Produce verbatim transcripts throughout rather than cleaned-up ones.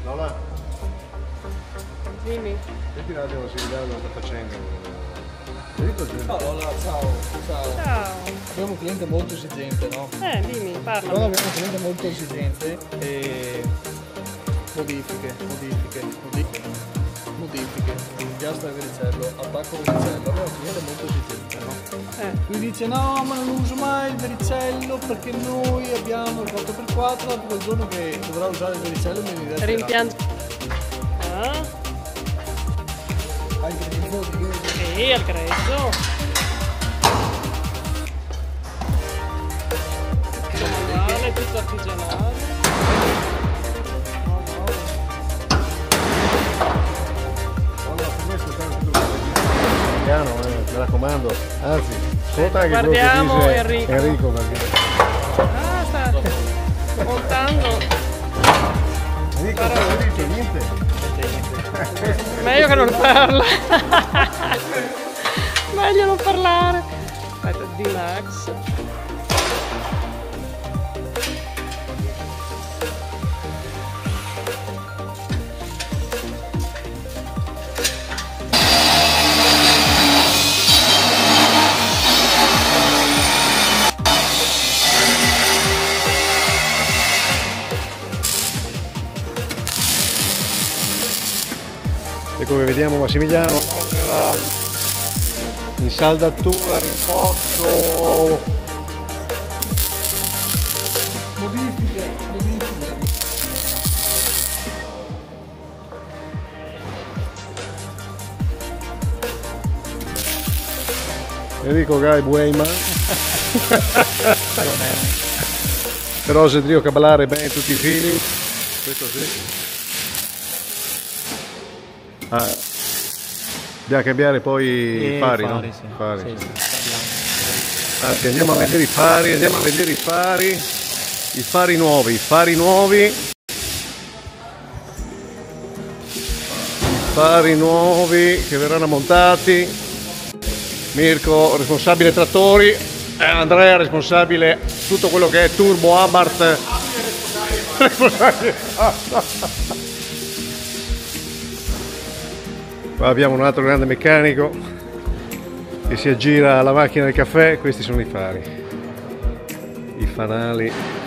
Lola? Dimmi. Senti un attimo se vediamo cosa sta facendo. Ciao Lola, ciao, ciao. Ciao. Abbiamo un cliente molto esigente, no? Eh, dimmi, parla. Quando abbiamo un cliente molto esigente e modifiche, modifiche, modifiche, modifiche, piastra del vericello, attacco del vericello, abbiamo un cliente molto esigente, no? Eh. Lui dice no, ma non uso mai il vericello perché noi abbiamo il quattro per quattro, quel giorno che dovrà usare il vericello mi divertirà. Rimpianto. Ah? Hai il grigio di Sì, al greggio. Tutto manuale, tutto artigianale. Allora, per me soltanto tutto piano, eh, mi raccomando. Anzi, ascolta anche Guardiamo quello che dice Enrico. Enrico perché... Ah, sta montando. Enrico, non ti dice niente? Meglio che non parla. Meglio non parlare. Aspetta, Deluxe. E come vediamo Massimiliano in saldatura, riposo. modifiche, modifiche. Enrico Gai Bueyman. Però se devo caballare bene tutti i fili, questo sì. Ah, dobbiamo cambiare poi i fari, no? Sì. Fari, Sì, sì. sì, Anzi, andiamo a vedere i fari, andiamo a vedere i fari, i fari nuovi, i fari nuovi, i fari nuovi che verranno montati. Mirko responsabile trattori, eh, Andrea responsabile tutto quello che è Turbo Abarth. Responsabile. Qua abbiamo un altro grande meccanico che si aggira la macchina del caffè. Questi sono i fari, i fanali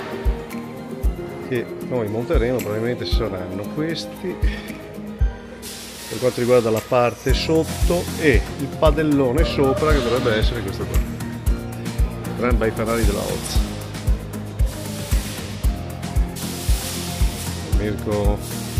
che noi monteremo, probabilmente saranno questi per quanto riguarda la parte sotto, e il padellone sopra che dovrebbe essere questo qua, gran bei fanali della Oz. Mirko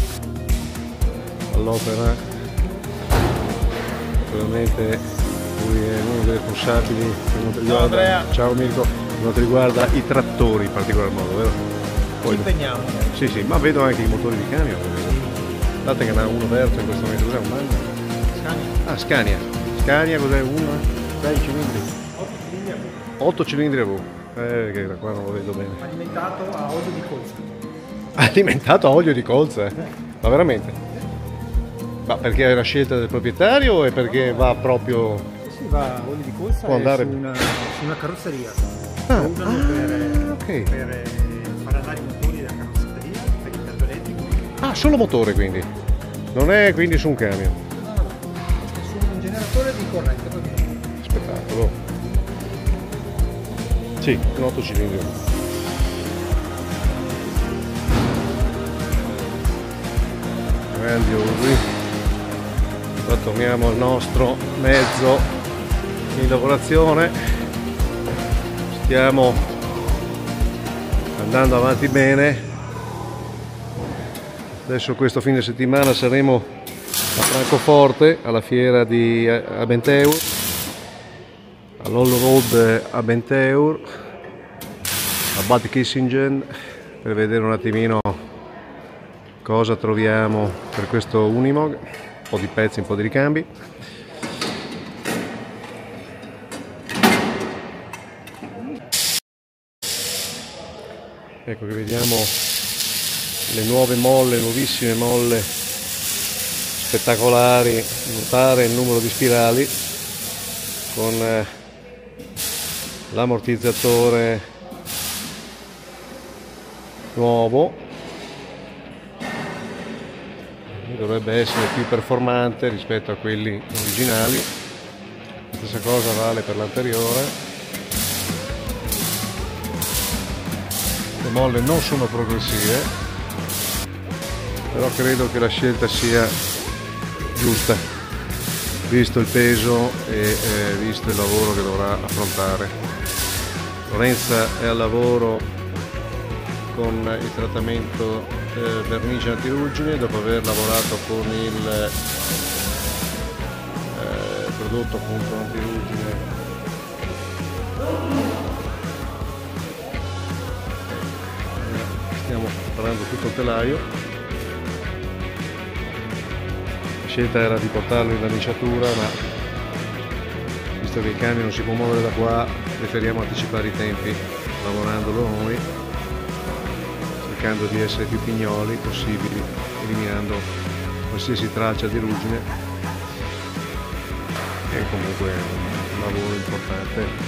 all'opera. Naturalmente lui è uno dei responsabili per quanto riguarda, ciao Mirko, per quanto riguarda i trattori in particolar modo, vero? Poi, Ci impegniamo. sì, sì, ma vedo anche i motori di camion. Guardate che ne ha uno aperto in questo momento, cos'è un Magna? Scania. Ah, Scania. Scania cos'è? Uno? sei cilindri? otto cilindri a V. otto cilindri a V. Eh, che da qua non lo vedo bene. Alimentato a olio di colza. Alimentato a olio di colza? Ma veramente? Ma perché è una scelta del proprietario o è perché va proprio... Si va a olio di colza Può andare- su, una, su una carrozzeria. Ah, Lo usano ah, per, ok. per eh, far andare i motori della carrozzeria, per l'impianto elettrico. Ah, solo motore quindi? Non è quindi su un camion? No, no, su un generatore di corrente. Proprio. Spettacolo. Sì, un otto cilindri. Grandiosi. Ora torniamo al nostro mezzo in lavorazione. Stiamo andando avanti bene. Adesso questo fine settimana saremo a Francoforte alla fiera di Abenteur, all'All Road Abenteur, a Bad Kissingen, per vedere un attimino cosa troviamo per questo Unimog, un po' di pezzi, un po' di ricambi. Ecco che vediamo le nuove molle, nuovissime molle spettacolari, notare il numero di spirali con eh, l'ammortizzatore nuovo, dovrebbe essere più performante rispetto a quelli originali. La stessa cosa vale per l'anteriore. Le molle non sono progressive, però credo che la scelta sia giusta, visto il peso e eh, visto il lavoro che dovrà affrontare. Lorenza è al lavoro con il trattamento eh, vernice antiruggine dopo aver lavorato con il eh, prodotto appunto antiruggine stiamo preparando tutto il telaio. La scelta era di portarlo in verniciatura, ma visto che il camion non si può muovere da qua preferiamo anticipare i tempi lavorandolo noi, cercando di essere più pignoli possibili, eliminando qualsiasi traccia di ruggine, che è comunque un lavoro importante.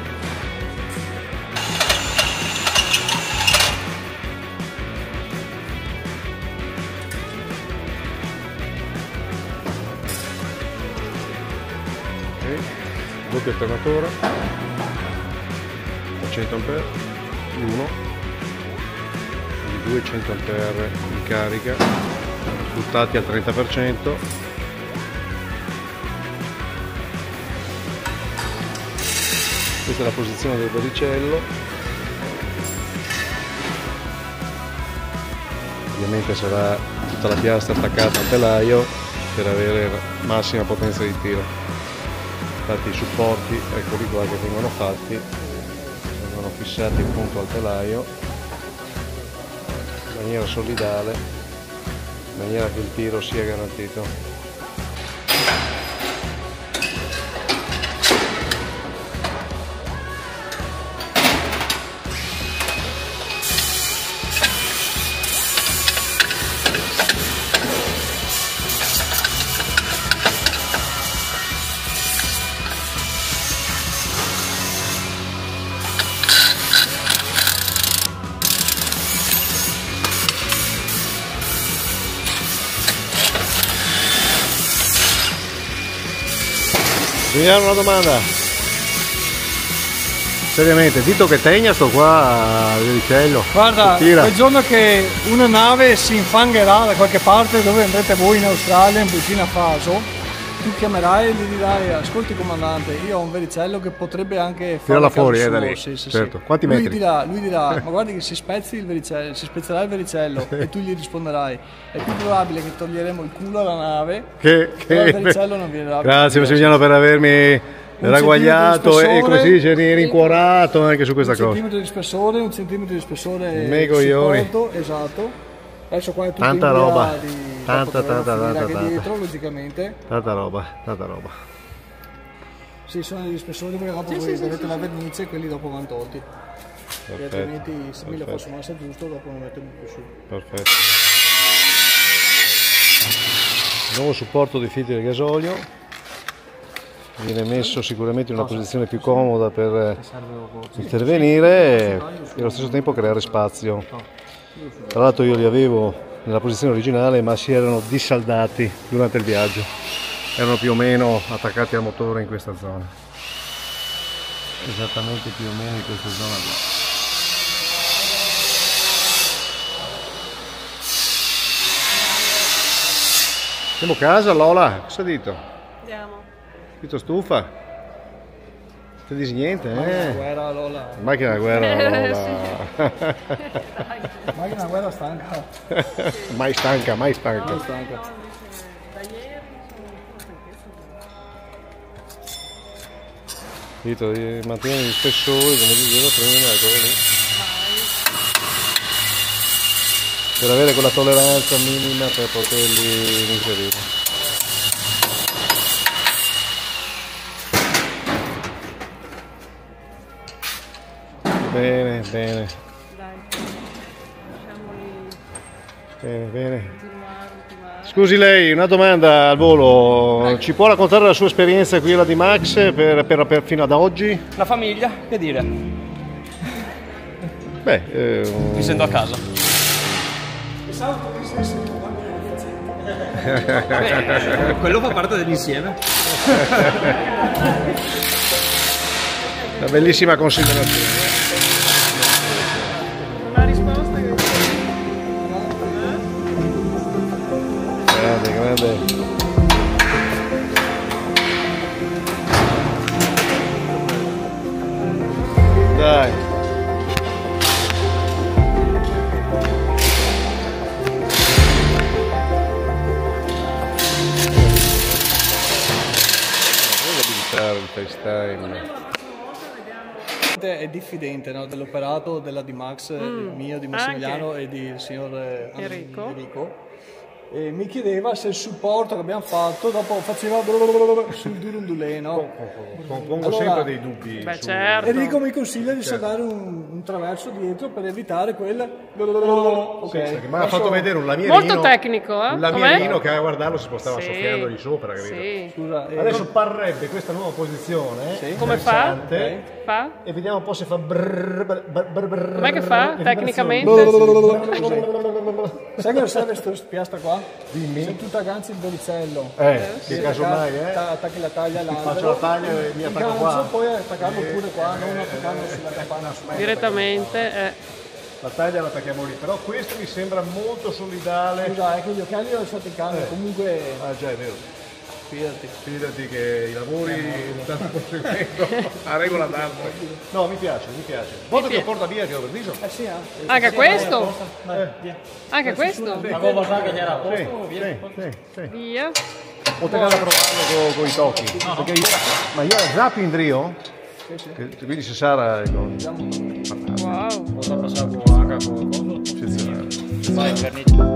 Okay. Doppio alternatore a cento ampere, l'uno duecento ampere in carica, buttati al trenta per cento. Questa è la posizione del verricello. Ovviamente sarà tutta la piastra attaccata al telaio per avere massima potenza di tiro. Infatti i supporti, eccoli qua, che vengono fatti, vengono fissati appunto al telaio in maniera solidale, in maniera che il tiro sia garantito. Vediamo una domanda. Seriamente, dito che tegna sto qua il verricello. Guarda, quel giorno che una nave si infangherà da qualche parte dove andrete voi in Australia, in Burkina Faso, tu chiamerai e gli dirai: ascolti comandante, io ho un verricello che potrebbe anche fare tirala fuori, eh, da suo. lì. Sì, sì, certo. sì. Quanti lui metri? Dirà, lui dirà, ma guardi che si spezzi il verricello, si spezzerà il verricello e tu gli risponderai: è più probabile che toglieremo il culo alla nave, che, però che... il verricello non viene. Grazie Massimiliano per avermi ragguagliato e come si dice rincuorato anche su questa un cosa. Un centimetro di spessore, un centimetro di spessore. Me coglioni. Supporto, esatto. Adesso qua è tutto Tanta in via roba. Di, Tanta, tanta, tanta, anche tanta. dietro, logicamente. Tanta roba, tanta roba. Sì, sono degli spessori perché dopo sì, voi sì, vedete sì, la vernice e quelli dopo vanno tolti. Perfetto, e altrimenti se mi lo posso massa giusto dopo non metto più su. Perfetto. Nuovo supporto dei filtri del gasolio. Viene messo sicuramente in una posizione più comoda per intervenire e allo stesso tempo creare spazio. Tra l'altro io li avevo nella posizione originale, ma si erano dissaldati durante il viaggio, erano più o meno attaccati al motore in questa zona, esattamente più o meno in questa zona qua. Siamo a casa, Lola? Cosa dito? Andiamo. Dito stufa? Non dici niente, eh? Macchina guerra, Lola. Macchina guerra, Lola. Macchina guerra stanca. Mai stanca, mai stanca. Mai stanca. Da ieri Dito, mantieni gli spessori come diceva prima, eccolo lì. Per avere quella tolleranza minima per poterli inserire. Bene, bene. Dai, lasciamoli Bene, bene. continuare, continuare. Scusi lei, una domanda al volo. Ci può raccontare la sua esperienza qui alla D-Max per, per, per, fino ad oggi? La famiglia, che dire? Beh, eh, Mi sento a casa. Pensavo che potesse essere un bambino decente. Beh, quello fa parte dell'insieme. Una bellissima considerazione. Una risposta che... Grande, grande. Dai. Voglio abilitare il FaceTime. È diffidente, no, dell'operato della D-Max Mm, mio, di Massimiliano anche. e di il signor eh, Enrico. Enrico. E mi chiedeva se il supporto che abbiamo fatto dopo faceva sul durunduleno. Pongo Allora- sempre dei dubbi. Beh, su- certo. Enrico mi consiglia di salvare un, un traverso dietro per evitare quel ok. Perché mi ha Adesso- fatto vedere un lamierino. Molto tecnico, eh? Un Com'è? lamierino che a guardarlo si spostava Sì. soffiandogli sopra, capito? Sì. Scusa, eh, Adesso parrebbe questa nuova posizione. Sì. Come fa? interessante, Fa? E vediamo un po' se fa brrr, brrr, brrr, brrr, Com'è che fa? le Tecnicamente? sai cosa serve sto piastra qua? Dimmi. Se tu t'agganzi il boricello, Eh, che sì, casomai, attacca- eh? ta- attacchi la taglia all'albero, Faccio la taglia e mi il attacco gancio, qua. poi attaccarlo pure qua, non attaccarlo sulla campana. Direttamente. Eh. La taglia la attacchiamo lì, però questo mi sembra molto solidale. Scusa, ecco gli occhiali li ho lasciati in casa, comunque Ah già, è vero. fidati. Fidati che i lavori stanno proseguendo a regola d'arte. No, mi piace, mi piace. Foto che porta via che ho perdiso. Eh sì, eh. Anche questo? Eh, Anche questo? sì, sì, sì, sì. Via. Potrei andare a provarlo con i tocchi. Perché io, ma io ho già Pindrio? Che- Quindi se Sara ecco, Wow. Posso passare con H con cosa? eccezionale. Vai, vernice.